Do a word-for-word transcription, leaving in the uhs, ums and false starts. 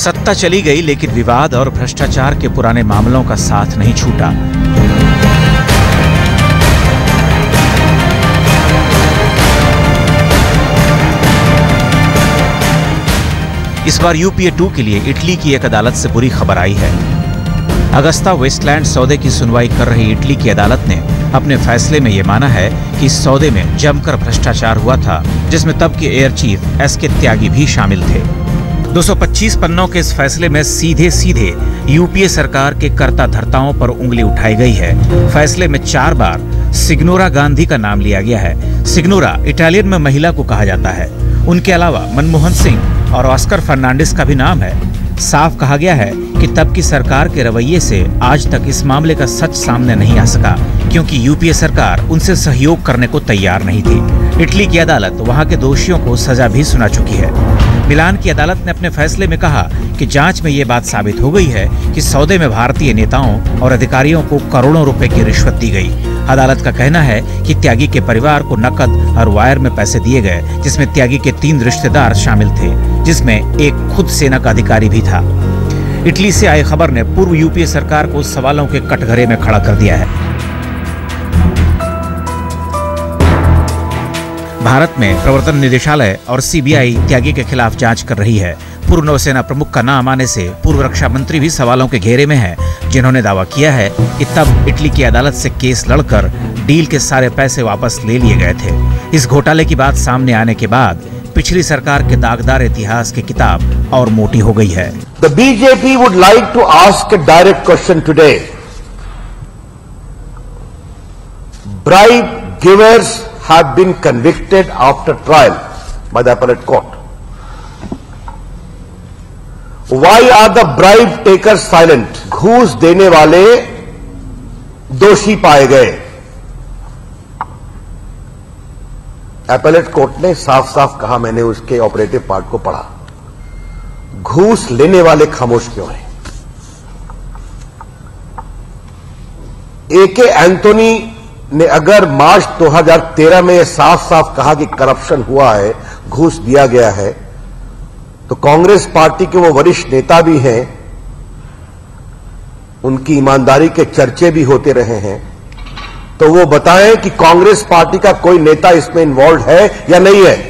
सत्ता चली गई, लेकिन विवाद और भ्रष्टाचार के पुराने मामलों का साथ नहीं छूटा। इस बार यूपीए टू के लिए इटली की एक अदालत से बुरी खबर आई है। अगस्ता वेस्टलैंड सौदे की सुनवाई कर रही इटली की अदालत ने अपने फैसले में यह माना है कि इस सौदे में जमकर भ्रष्टाचार हुआ था, जिसमें तब के एयर चीफ एस के त्यागी भी शामिल थे। दो सौ पच्चीस पन्नों के इस फैसले में सीधे सीधे यूपीए सरकार के कर्ता धर्ताओं पर उंगली उठाई गई है। फैसले में चार बार सिग्नोरा गांधी का नाम लिया गया है। सिग्नोरा इटालियन में महिला को कहा जाता है। उनके अलावा मनमोहन सिंह और ऑस्कर फर्नांडिस का भी नाम है। साफ कहा गया है कि तब की सरकार के रवैये से आज तक इस मामले का सच सामने नहीं आ सका, क्योंकि यूपीए सरकार उनसे सहयोग करने को तैयार नहीं थी। इटली की अदालत वहां के दोषियों को सजा भी सुना चुकी है। मिलान की अदालत ने अपने फैसले में कहा कि जांच में ये बात साबित हो गई है कि सौदे में भारतीय नेताओं और अधिकारियों को करोड़ों रुपए की रिश्वत दी गई। अदालत का कहना है कि त्यागी के परिवार को नकद और वायर में पैसे दिए गए, जिसमें त्यागी के तीन रिश्तेदार शामिल थे, जिसमें एक खुद सेना का अधिकारी भी था। इटली से आई खबर ने पूर्व यूपीए सरकार को सवालों के कटघरे में खड़ा कर दिया है। भारत में प्रवर्तन निदेशालय और सीबीआई त्यागी के खिलाफ जांच कर रही है। पूर्व नौसेना प्रमुख का नाम आने से पूर्व रक्षा मंत्री भी सवालों के घेरे में हैं, जिन्होंने दावा किया है कि तब इटली की अदालत से केस लड़कर डील के सारे पैसे वापस ले लिए गए थे। इस घोटाले की बात सामने आने के बाद पिछली सरकार के दागदार इतिहास की किताब और मोटी हो गई है। The B J P would like to ask a direct question today. Bribe givers have been convicted after trial by the appellate court. Why are the bribe takers silent? घूस देने वाले दोषी पाए गए। appellate कोर्ट ने साफ साफ कहा, मैंने उसके ऑपरेटिव पार्ट को पढ़ा, घूस लेने वाले खामोश क्यों हैं? ए के एंथोनी ने अगर मार्च दो हज़ार तेरह में साफ साफ कहा कि करप्शन हुआ है, घूस दिया गया है, तो कांग्रेस पार्टी के वो वरिष्ठ नेता भी हैं, उनकी ईमानदारी के चर्चे भी होते रहे हैं, तो वो बताएं कि कांग्रेस पार्टी का कोई नेता इसमें इन्वॉल्व है या नहीं है।